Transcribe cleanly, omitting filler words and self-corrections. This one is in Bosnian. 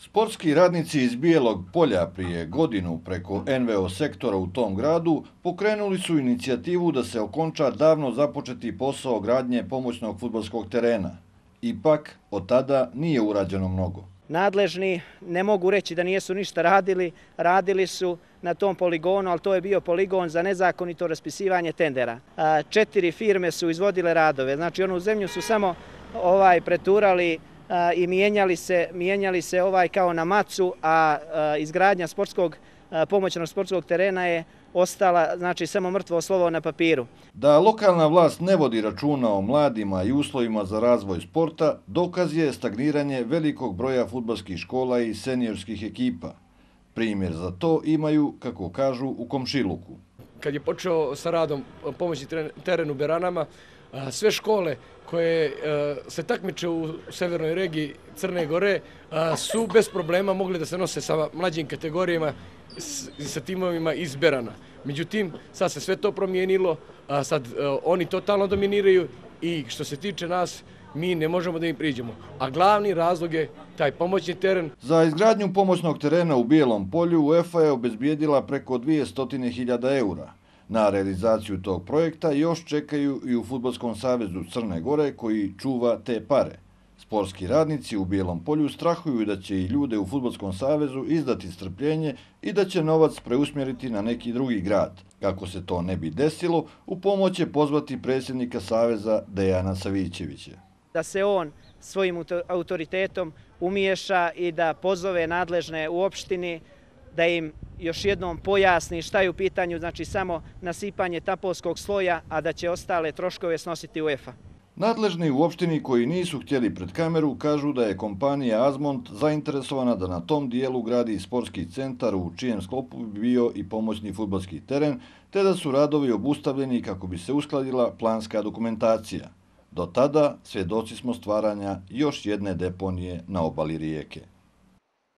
Sportski radnici iz Bijelog Polja prije godinu preko NVO sektora u tom gradu pokrenuli su inicijativu da se okonča davno započeti posao gradnje pomoćnog fudbalskog terena. Ipak, od tada nije urađeno mnogo. Nadležni ne mogu reći da nisu ništa radili, radili su na tom poligonu, ali to je bio poligon za nezakonito raspisivanje tendera. 4 firme su izvodile radove, znači onu zemlju su samo preturali i mijenjali se kao na macu, a izgradnja pomoćnog sportskog terena je ostala, znači, samo mrtvo slovo na papiru. Da lokalna vlast ne vodi računa o mladima i uslovima za razvoj sporta, dokaz je stagniranje velikog broja fudbalskih škola i seniorskih ekipa. Primjer za to imaju, kako kažu, u komšiluku. Kad je počeo sa radom pomoćni teren u Beranama, sve škole koje se takmiče u severnoj regiji Crne Gore su bez problema mogli da se nose sa mlađim kategorijama i sa timovima iz Berana. Međutim, sad se sve to promijenilo, sad oni totalno dominiraju i što se tiče nas, mi ne možemo da im priđemo. A glavni razlog je taj pomoćni teren. Za izgradnju pomoćnog terena u Bijelom Polju UEFA je obezbijedila preko 200.000 eura. Na realizaciju tog projekta još čekaju i u Fudbalskom savezu Crne Gore koji čuva te pare. Sportski radnici u Bijelom Polju strahuju da će i ljude u Fudbalskom savezu izdati strpljenje i da će novac preusmjeriti na neki drugi grad. Kako se to ne bi desilo, u pomoć će pozvati predsjednika saveza Dejana Savićevića. Da se on svojim autoritetom umiješa i da pozove nadležne u opštini, da im još jednom pojasni šta je u pitanju, znači samo nasipanje tapovskog sloja, a da će ostale troškove snositi UEFA. Nadležni u opštini koji nisu htjeli pred kameru kažu da je kompanija Azmont zainteresovana da na tom dijelu gradi sportski centar u čijem sklopu bi bio i pomoćni fudbalski teren, te da su radovi obustavljeni kako bi se uskladila planska dokumentacija. Do tada svjedoci smo stvaranja još jedne deponije na obali rijeke.